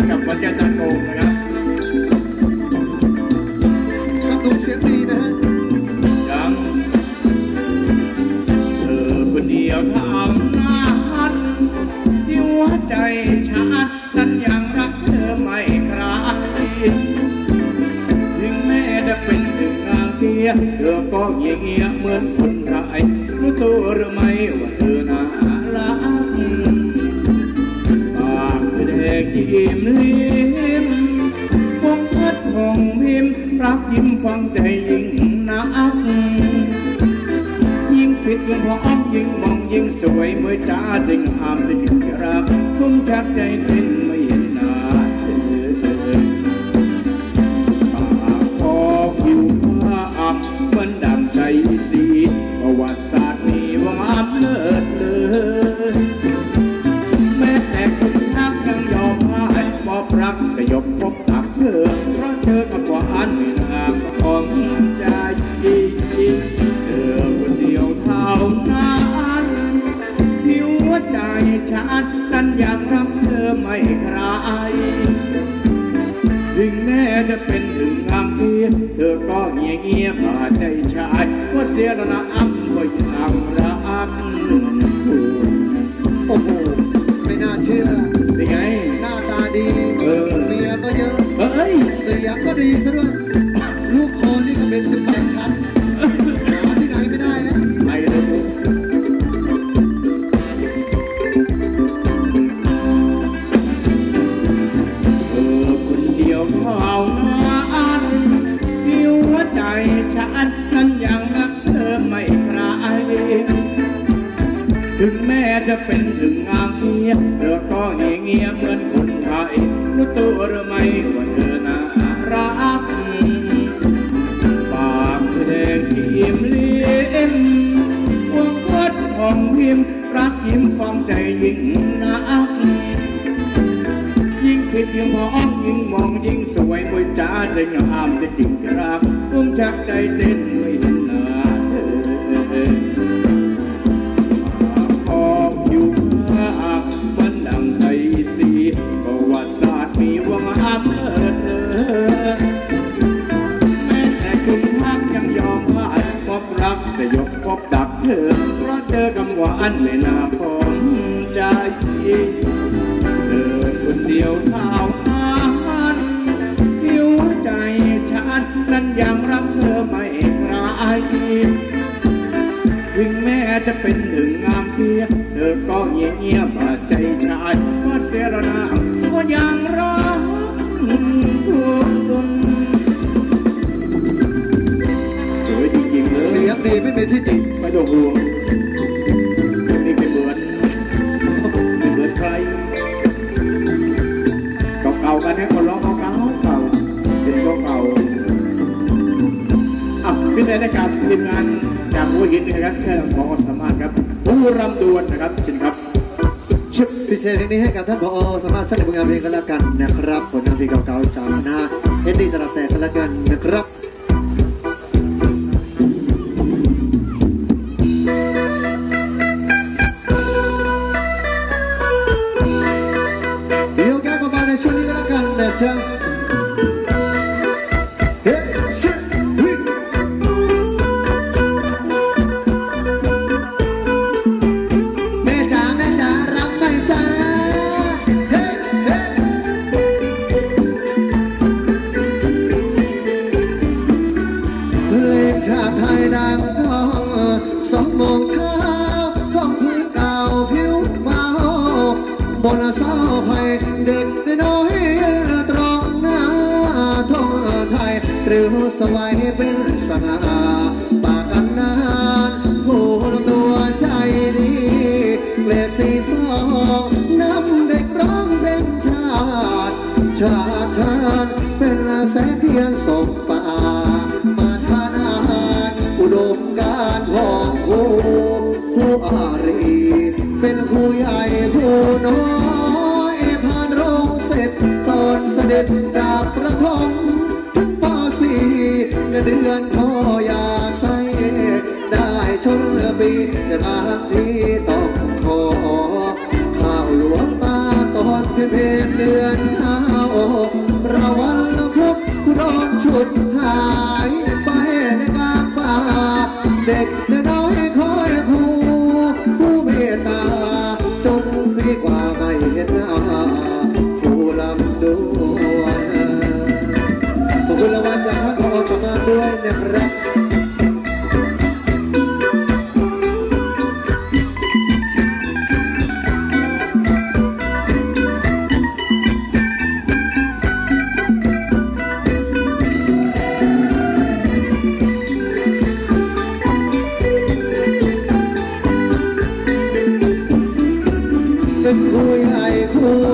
กับวัญญาจันทร์โกงนะครับกับดุเสียงดีนะฮะยังเธอคนเดียวทำนั้นที่หัวใจฉันนั้นยังรักเธอไม่คลายถึงแม้จะเป็นถึงงานเดียเธอก็เงียเงียเหมือนคนไร้รู้ตัวหรือไม่ว่าเธอน่ารักปากเธอแดงยิ้มลิ้มพวกพัดของพิมพ์รักยิ้มฟังใจยิ่งนักยิ่งผิดยิ่งพร้อมยิ่งมองยิ่งสวยเมื่อจ้าจึงห้ามจะหยุดรักทุ่มชักใจเต้นไม่เห็นหน้าเธอปากคอผิวผ้าอับเหมือนดำใจสีประวัติศาสตร์มีว่างามเลิศเลยแม้แต่คุณทักยังยอมพ่ายมอบรักสยบพบตักเธอเพราะเธอกับหวานไม่งามของใจเธอคนเดียวเท่านั้นที่หัวใจฉันนั้นอยากรักเธอไม่ใครถึงแม้จะเป็นถึงงามเพียงเธอก็เงียเงียผ่าใจชายว่าเสียแล้วนะอ้ำก็ยังรักโอ้โหไม่น่าเชื่อเป็นไงหน้าตาดีเมียก็เยอะเสียงก็ดีซะด้วยลูกคอนี่ก็เป็น18 ชั้นหาที่ไหนไม่ได้นะไม่เลยเธอคนเดียวเท่านั้นที่หัวใจฉันนั้นยังรักเธอไม่คลายถึงแม้จะเป็นถึงงามเพียงเธอก็เงียเงียเหมือนคนไทยรู้ตัวหรือไม่ว่าเธอน่ารักปากเธอแดงยิ้มลิ้มวงวัดของพิมพ์รักยิ้มฟังใจยิ่งนักยิ่งคิดยิ่งพร้อมยิ่งมองยิ่งสวยมวยจ้าจะงามจะจริงจะรักกุ้มชักใจเต้นไม่เห็นหน้าเธอพออยู่อักมันดังใจสีประวัติศาสตร์มีว่างามเลิศแม้แต่คุณพักยังยอมพ่ายพบรักจะยกพบดักเธอเพราะเจอคำหวานในหน้าของใจเธอคนเดียวเท่านั้นที่หัวใจฉันนั้นยังรักเธอไม่คลายถึงแม้จะเป็นหนึ่งงามเพียงเธอก็เงียบเงียบใจชายว่าเสียแล้วนะก็ยังรักคุณสวยจริงๆเลยเสียงดีไม่เป็นที่ติไม่ต้องห่วงนี่ไม่เหมือนใครเก่าๆกันเนี่ยคนร้องเก่าเป็นเก่าพิเศษในการทีมงานจากหัวหินนะครับแค่ขอสามารถครับผู้รำดวนนะครับเช่นครับพิเศษเพลงนี้ให้กับท่านผอ.สามารถสร้างผลงานเพลงกันละกันนะครับผลงานเพลงเก่าๆจากนะเอ็นดี้ตลาดแตกกันละกันนะครับเดี๋ยวแก้มาบ้านในช่วงนี้กันละกันนะจ๊ะบนเสาไผ่เด็กน้อยตรงหน้าท้องไทยหรือสบายเป็นสง่าปากกันนานผู้ตัวใจดีเกล็ดสีสองน้ำเด็กร้องเพลงชาติเป็นแสงเทียนส่งป่ามาชานาอุดมการของผู้อารีเป็นผู้ใหญ่ผู้น้อยผ่านโรงเสร็จสอนเสด็จจากประทงถึงป.4 เดือนพ่อยาใสได้ชนปีแต่บางทีต้องขอข้าวหลวงตาตอนเพ็ญเดือน5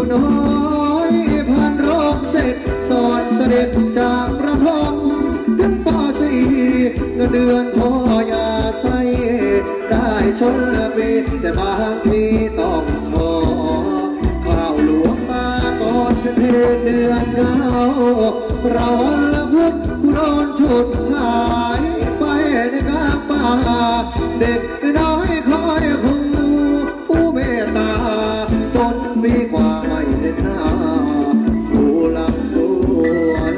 น้อยผ่านโรคเสร็จสอนเสด็จจากประทมถึงป.4 เงินเดือนพ่อยาใส่ได้ชนปีแต่บางทีต้องขอข้าวหลวงมาก่อนเป็นเพลเดือนเก้าเราละพุทธกูโดนฉุดหายไปในกลางป่าเด็กน้อยคอยคูผู้เมตตาจนปีกว่าไม่เห็นหน้าผู้ลำดวน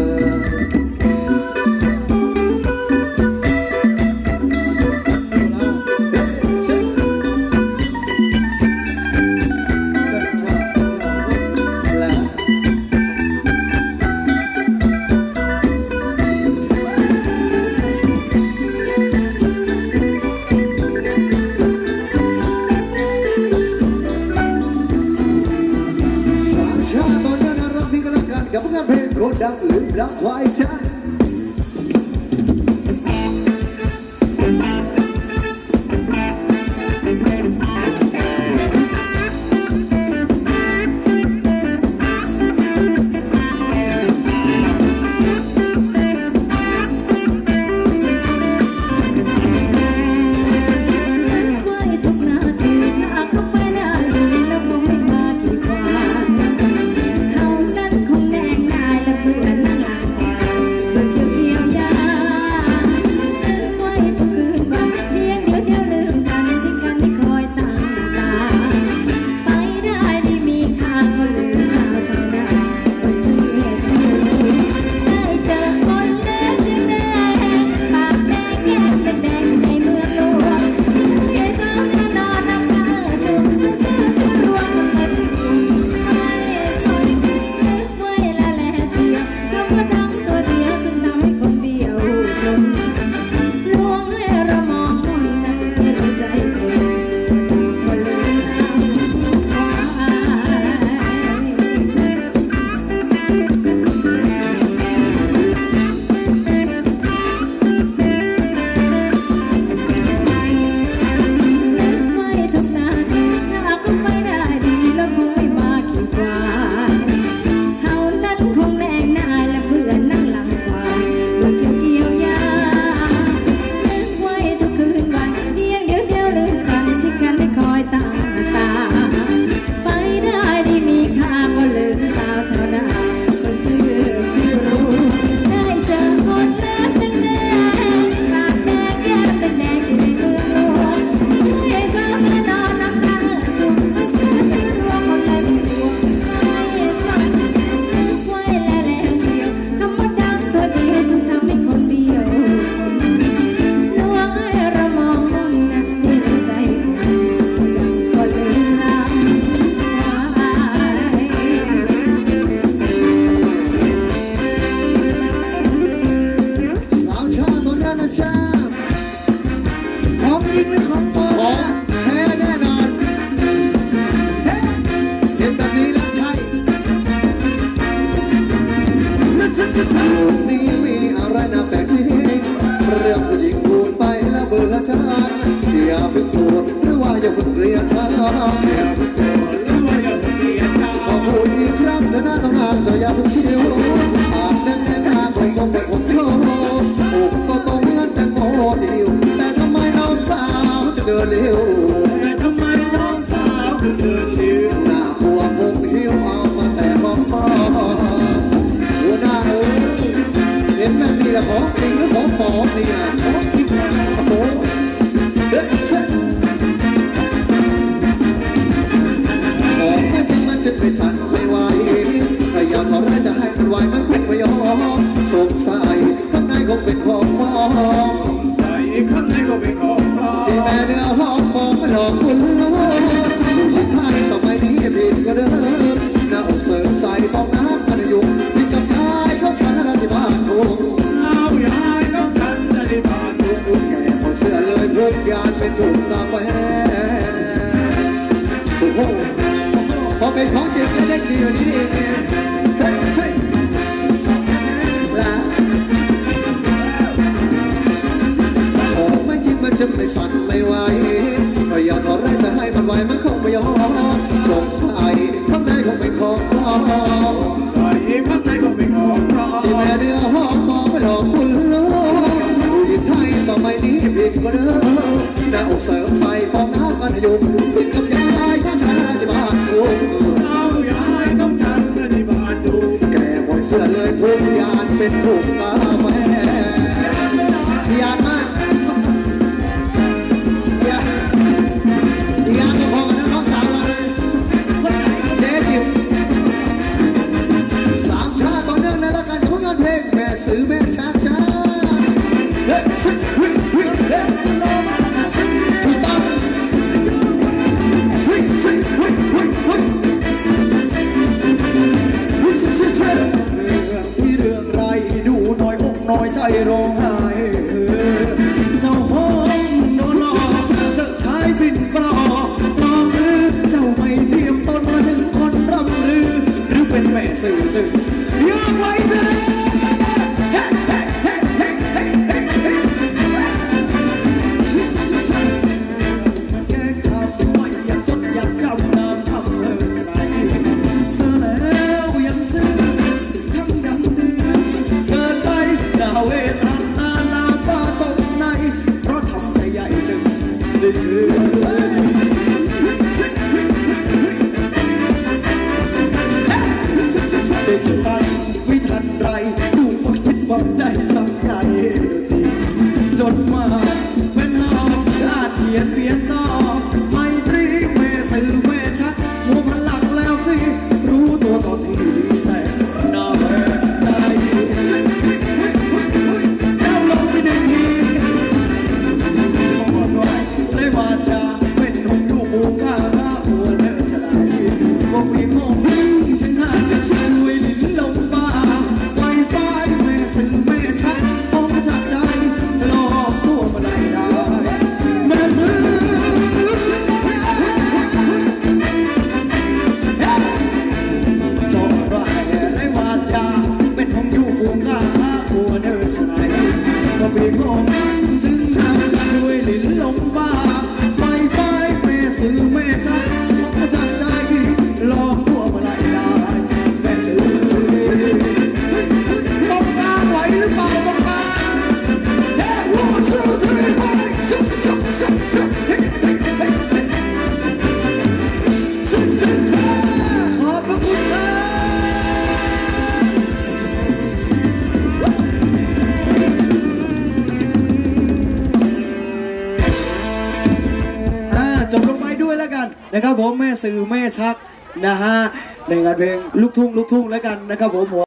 ดังลืมรักไว้ฉันพอเป็นของจริงเล็กๆดีอยู่นี่เองใช่ละของไม่จริงมันจะไม่สั่นไม่ไหวก็อยากขอแรงจะให้มันไหวมันคงไม่ยอมสงสัยข้างในคงอยู่เป็นกับยายของฉันที่บ้านทุ่งเอายายของฉันที่บ้านทุ่งแกหมดเสื้อเลยพุ่งยานเป็นถุงกาแฟยานมากยานก็พอกันนะน้องสาวเราเลยเด็กจิ๋วสามชาต่อเนื่องในรายการของงานเพลงแม่สื่อแม่ชาจ้าเฮ้ยวิ่งวิ่งเฮ้ยถูกต้องวิ่งวิ่งวิ่งวิ่งวิ่งเรื่องไรดูน้อยอกน้อยใจร้องไห้เจ้าห้องนอนรอจะใช้บินปลอกน้องหรือเจ้าไม่เทียมต้นมาถึงคนร่ำลือหรือเป็นแม่สื่อจึงยังไว้เจอวิทันไรดูฝักคิดฝังใจช้ำใจสิจนมาเป็นนอกชาติเขียนเปลี่ยนนอกไม่ตรีแม่สื่อแม่ชักมัวพันหลักแล้วสิรู้ตัวตอนที่ดีแสนน่าแปลกใจแล้วลงไปหนึ่งทีชอบไว้ในวาจาเป็นหนุ่มดูบูกาหัวเนื้อชายบอกมีโมงถึงห้าจะช่วยลิ้นลงมาไฟแม่สื่อแม่ชักออกจากใจหลอกตัวมาได้แม่สื่อจบไรในวาจาเป็นของอยู่ฟูงกาหัวเนื้อชายบอกมีโมงถึงห้าจะช่วยลิ้นลงมาไฟแม่สื่อแม่ชักออกจากใจหลอกตัวมาได้แม่สื่อต้องการไหวหรือเปล่าต้องการ1 2 3 4ขอบพระคุณจบลงไปด้วยแล้วกันนะครับผมแม่สื่อแม่ชักนะฮะในงานเพลงลูกทุ่งแล้วกันนะครับผม